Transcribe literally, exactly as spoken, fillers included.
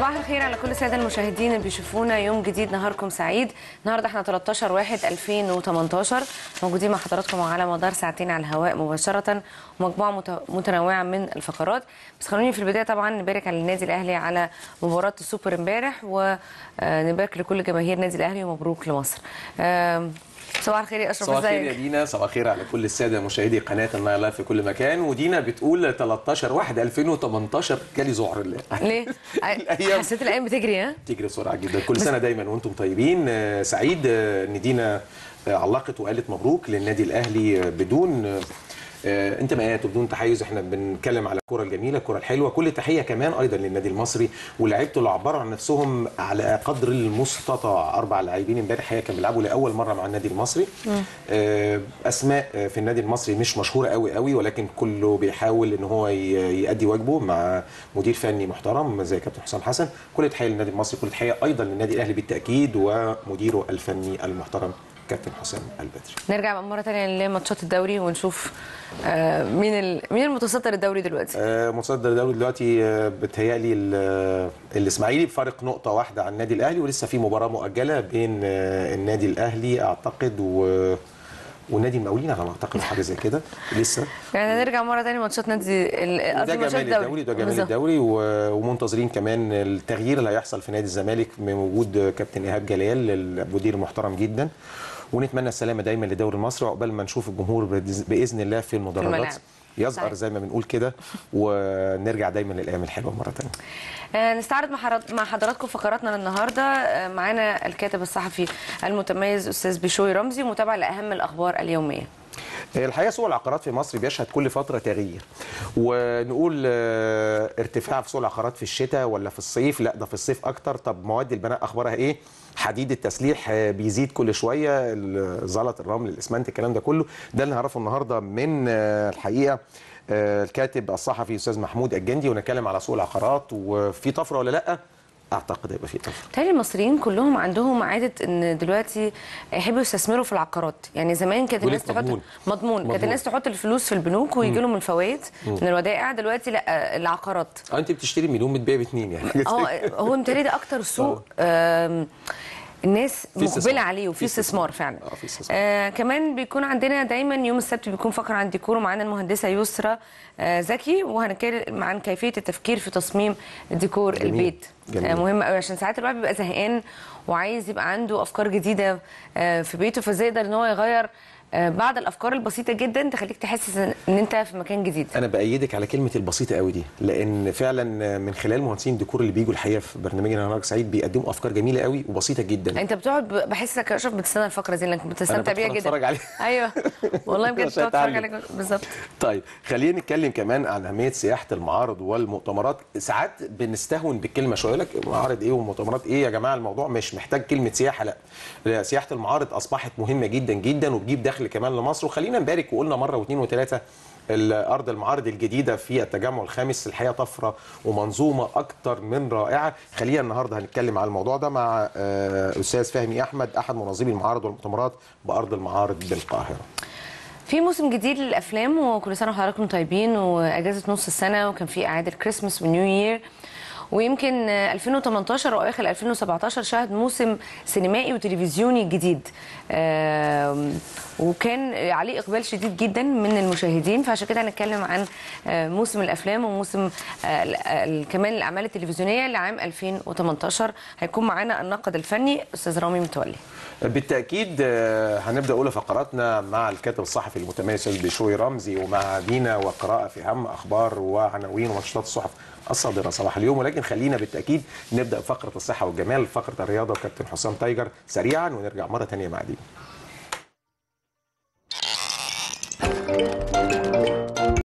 صباح الخير على كل الساده المشاهدين اللي بيشوفونا. يوم جديد، نهاركم سعيد. النهارده احنا تلتاشر واحد ألفين وتمنتاشر موجودين مع حضراتكم على مدار ساعتين على الهواء مباشره، ومجموعه متنوعه من الفقرات. بس خلوني في البدايه طبعا نبارك على النادي الاهلي على مباراه السوبر امبارح، ونبارك لكل جماهير النادي الاهلي ومبروك لمصر. صباح الخير يا اشرف. صباح الخير يا دينا، صباح الخير على كل الساده مشاهدي قناه النايل لايف في كل مكان. ودينا بتقول تلتاشر واحد ألفين وتمنتاشر جالي ذعر الله. ليه؟ حسيت الايام بتجري. ها بتجري بسرعه جدا. كل سنه دايما وانتم طيبين. سعيد ان دينا علقت وقالت مبروك للنادي الاهلي بدون انتماءات وبدون تحيز. احنا بنتكلم على الكره الجميله، الكره الحلوه. كل تحيه كمان ايضا للنادي المصري ولاعيبته اللي عبروا عن نفسهم على قدر المستطاع. اربع لاعبين امبارح كانوا بيلعبوا لاول مره مع النادي المصري. اسماء في النادي المصري مش مشهوره قوي قوي، ولكن كله بيحاول ان هو يؤدي واجبه مع مدير فني محترم زي كابتن حسام حسن. كل تحيه للنادي المصري، كل تحيه ايضا للنادي الاهلي بالتاكيد ومديره الفني المحترم كابتن حسام البدري. نرجع مره ثانيه لماتشات الدوري ونشوف آه مين ال... مين المتصدر الدوري دلوقتي؟ آه متصدر الدوري دلوقتي آه بتهيألي الاسماعيلي بفارق نقطه واحده عن النادي الاهلي، ولسه في مباراه مؤجله بين آه النادي الاهلي اعتقد و والنادي المقاولين على ما اعتقد، حاجه زي كده لسه. يعني نرجع مره ثانيه ماتشات نادي ده جمال الدوري، ده جمال الدوري ومنتظرين كمان التغيير اللي هيحصل في نادي الزمالك من وجود كابتن ايهاب جلال المدير المحترم جدا. ونتمنى السلامه دايما للدوري المصري عقبال ما نشوف الجمهور باذن الله في المدرجات يزقر زي ما بنقول كده، ونرجع دايما للايام الحلوه مره ثانيه. نستعرض مع حضراتكم فقراتنا النهارده. معانا الكاتب الصحفي المتميز استاذ بشوي رمزي، متابع لاهم الاخبار اليوميه. الحقيقه سوق العقارات في مصر بيشهد كل فتره تغيير، ونقول ارتفاع في سوق العقارات في الشتاء ولا في الصيف؟ لا ده في الصيف اكتر. طب مواد البناء اخبارها ايه؟ حديد التسليح بيزيد كل شويه، الزلط، الرمل، الاسمنت، الكلام ده كله. ده اللي هنعرفه النهارده من الحقيقه الكاتب الصحفي استاذ محمود الجندي، ونتكلم على سوق العقارات وفي طفره ولا لا. اعتقد هيبقى في طفره. تالي المصريين كلهم عندهم عاده ان دلوقتي يحبوا يستثمروا في العقارات. يعني زمان كانت الناس تحط مضمون, مضمون. كانت الناس تحط الفلوس في البنوك ويجي لهم الفوائد من الودائع. دلوقتي لا، العقارات اه انت بتشتري مليون بتبيع باتنين يعني. اه هو متهيألي ده اكتر سوق الناس مقبله عليه وفي استثمار فعلا. اه في استثمار. آه كمان بيكون عندنا دايما يوم السبت بيكون فقره عن ديكور، ومعانا المهندسه يسرا آه زكي، وهنتكلم عن كيفيه التفكير في تصميم ديكور جميل. البيت. جميل. آه مهم قوي عشان ساعات الواحد بيبقى زهقان وعايز يبقى عنده افكار جديده آه في بيته، فازاي يقدر ان هو يغير بعض الافكار البسيطه جدا تخليك تحس ان انت في مكان جديد. انا بايدك على كلمه البسيطه قوي دي، لان فعلا من خلال مهندسين الديكور اللي بيجوا الحقيقه في برنامجنا نهارك سعيد بيقدموا افكار جميله قوي وبسيطه جدا. انت بتقعد بحسك يا اشرف بتستنى الفقره دي لانك بتستمتع بيها جدا. بتفرج عليها. ايوه والله بجد بتقعد تتفرج عليها بالظبط. طيب خلينا نتكلم كمان عن اهميه سياحه المعارض والمؤتمرات. ساعات بنستهون بالكلمه شويه، لك معارض ايه ومؤتمرات ايه يا جماعه؟ الموضوع مش محتاج كلمه سياحه، لا. سياحه المعارض اصبحت مهمه جدا جدا وبتجيب دخل كمان لمصر. خلينا نبارك وقلنا مره واثنين وثلاثه الارض المعارض الجديده في التجمع الخامس الحقيقه طفره ومنظومه اكتر من رائعه. خلينا النهارده هنتكلم على الموضوع ده مع استاذ فهمي احمد احد منظمي المعارض والمؤتمرات بارض المعارض بالقاهره. في موسم جديد للافلام، وكل سنه وحضراتكم طيبين، واجازه نص السنه، وكان في اعاده كريسماس ونيو يير. ويمكن ألفين وتمنتاشر واواخر ألفين وسبعتاشر شهد موسم سينمائي وتلفزيوني جديد، وكان عليه اقبال شديد جدا من المشاهدين. فعشان كده هنتكلم عن موسم الافلام وموسم كمان الاعمال التلفزيونيه لعام ألفين وتمنتاشر. هيكون معانا الناقد الفني استاذ رامي متولي. بالتاكيد هنبدا اولى فقراتنا مع الكاتب الصحفي المتميز بشوي رمزي، ومع دينا وقراءه في اهم اخبار وعناوين ومنشطات الصحف الصادره صباح اليوم. ولكن خلينا بالتاكيد نبدا بفقره الصحه والجمال، فقره الرياضه وكابتن حسام تايجر سريعا، ونرجع مره ثانيه مع دينا.